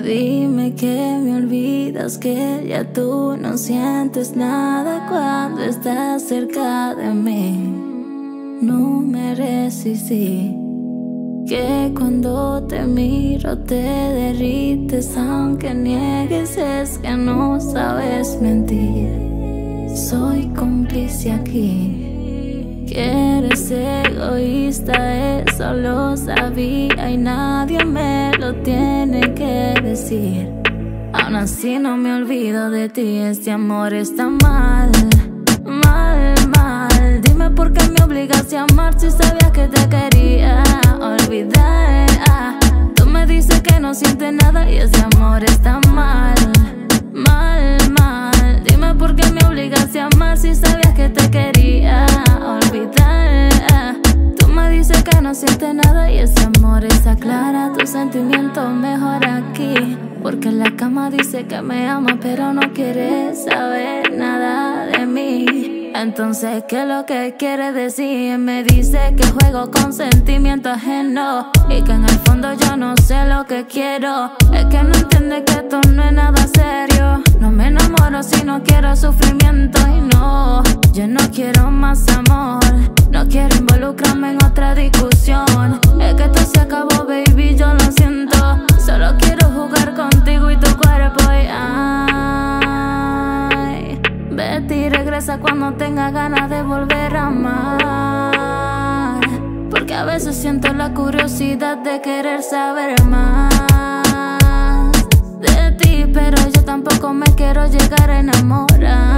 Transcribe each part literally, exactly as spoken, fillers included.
Dime que me olvidas, que ya tú no sientes nada cuando estás cerca de mí. No me resistí, que cuando te miro te derrites, aunque niegues es que no sabes mentir. Soy cómplice aquí, que eres egoísta, eso lo sabía y nadie me lo tiene que decir. Aún así no me olvido de ti, este amor está mal, mal, mal. Dime por qué me obligaste a amar si sabías que te quería olvidar. Ah, tú me dices que no sientes nada y ese amor está mal, mal, mal. Dime por qué me obligaste a amar si sabías que te quería olvidar. Ah, tú me dices que no sientes nada y ese amor está clara. Tu sentimiento mejor aquí, porque en la cama dice que me ama pero no quiere saber nada de mí. Entonces, ¿qué es lo que quiere decir? Me dice que juego con sentimiento ajeno y que en el fondo yo no sé lo que quiero. Es que no entiende que esto no es nada serio. No me enamoro si no quiero sufrimiento. Y no, yo no quiero más amor. No quiero involucrarme en otra discusión. Es que esto se acabó, baby, yo lo siento. Solo quiero jugar contigo y tu cuerpo y ay, vete y regresa cuando tenga ganas de volver a amar. Porque a veces siento la curiosidad de querer saber más de ti, pero yo tampoco me quiero llegar a enamorar.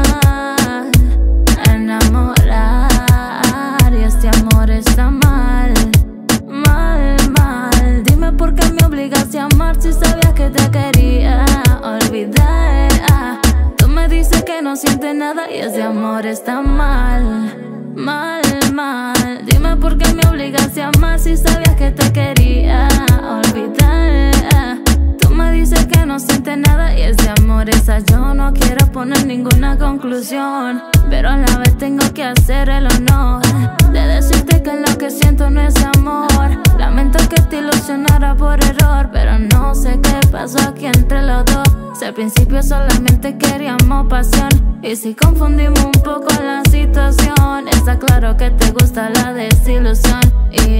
Enamorar, y este amor está mal, mal, mal. Dime por qué me obligaste a amar si sabías que te quería olvidar. Ah, tú me dices que no sientes nada y ese amor está mal, mal, mal. Dime por qué me obligaste a amar si sabías que te quería olvidar. Ah, tú me dices que no sientes nada y ese amor está. Yo no quiero poner ninguna conclusión, pero a la vez tengo que hacer el honor de decirte que lo que siento no es amor. Lamento que te ilusionara por error, pero no sé qué pasó aquí entre los dos. Si al principio solamente queríamos pasión y si confundimos un poco la situación, está claro que te gusta la desilusión. Y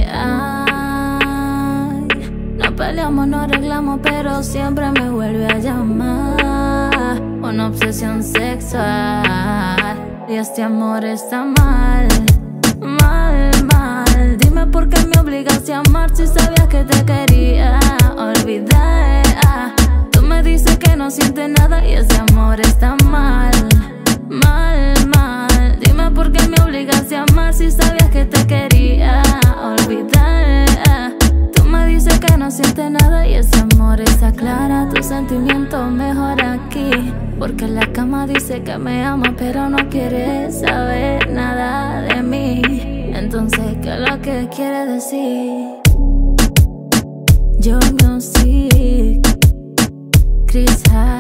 ay, no peleamos, no arreglamos, pero siempre me vuelve a llamar. Una obsesión sexual y este amor está mal, mal, mal. Dime por qué me obligaste a amar si sabías que te quería olvidar. Ah, tú me dices que no sientes nada y ese amor está mal, mal, mal. Dime por qué me obligaste a amar si sabías que te quería olvidar. Ah, tú me dices que no sientes nada y ese amor está clara. Tu sentimiento mejor aquí, porque en la cama dice que me ama pero no quiere saber nada de mí. Entonces, ¿qué es lo que quiere decir? Yo Music, Chris High.